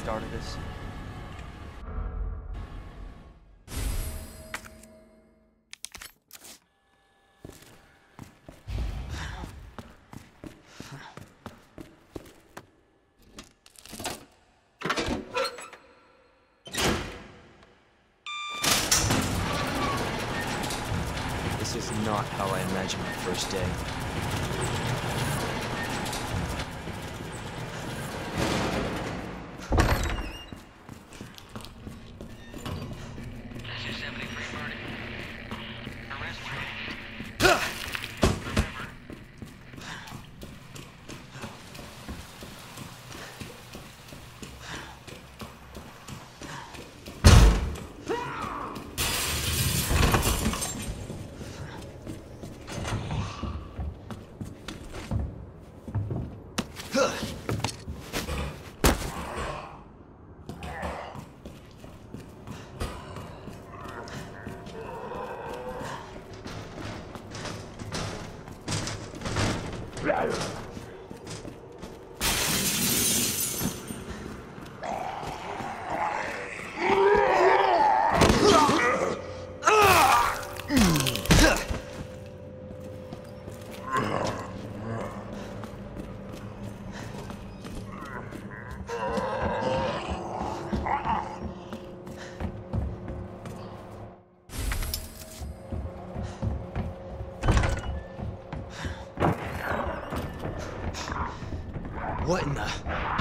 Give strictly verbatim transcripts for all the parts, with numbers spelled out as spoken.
started this? This is not how I imagined my first day. What in the...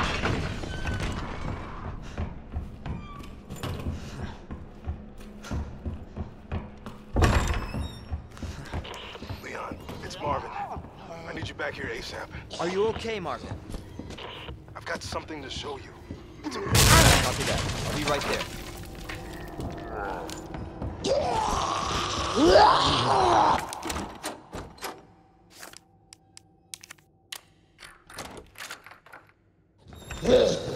Leon, it's Marvin. I need you back here ASAP. Are you okay, Marvin? I've got something to show you. It's a... Copy that. I'll be right there. Yes.